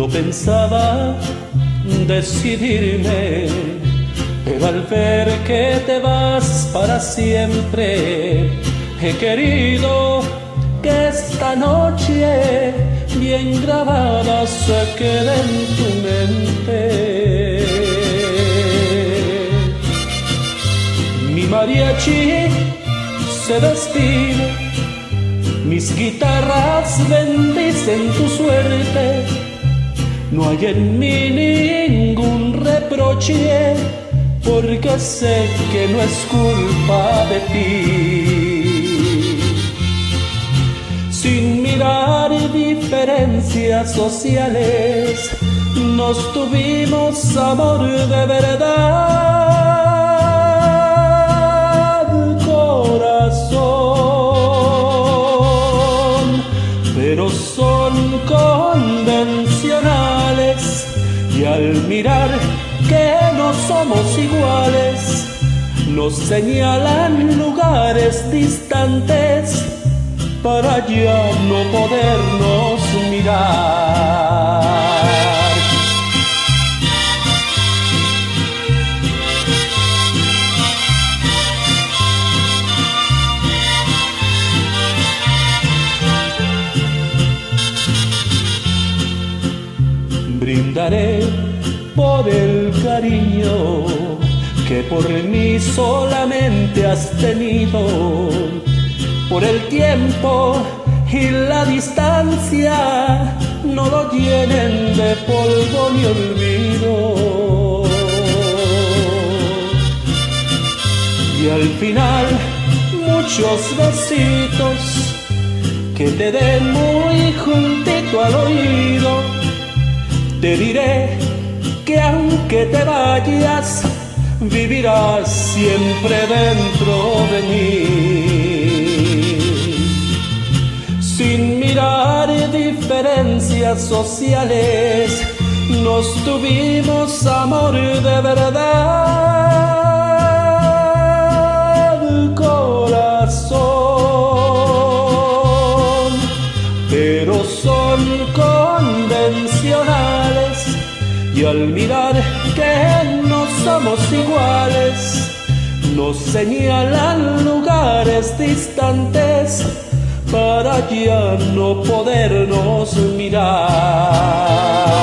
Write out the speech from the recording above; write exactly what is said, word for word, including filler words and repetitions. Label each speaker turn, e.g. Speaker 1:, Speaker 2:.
Speaker 1: No pensaba decidirme, pero al ver que te vas para siempre, he querido que esta noche bien grabada se quede en tu mente. Mi mariachi se despide, mis guitarras bendicen tu suerte. No hay en mí ningún reproche, porque sé que no es culpa de ti. Sin mirar diferencias sociales, nos tuvimos amor de verdad, corazón, pero son convencionales, y al mirar que no somos iguales, nos señalan lugares distantes para ya no podernos mirar. Brindaré por el cariño que por mí solamente has tenido, por el tiempo y la distancia, no lo llenen de polvo ni olvido. Y al final muchos besitos que te den muy juntito al oído. Te diré que aunque te vayas, vivirás siempre dentro de mí. Sin mirar diferencias sociales, nos tuvimos amor de verdad, corazón, pero son convencionales, y al mirar que no somos iguales, nos señalan lugares distantes para ya no podernos mirar.